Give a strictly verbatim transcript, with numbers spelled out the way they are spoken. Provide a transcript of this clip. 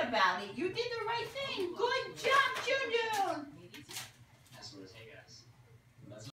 about it. You did the right thing. Good job.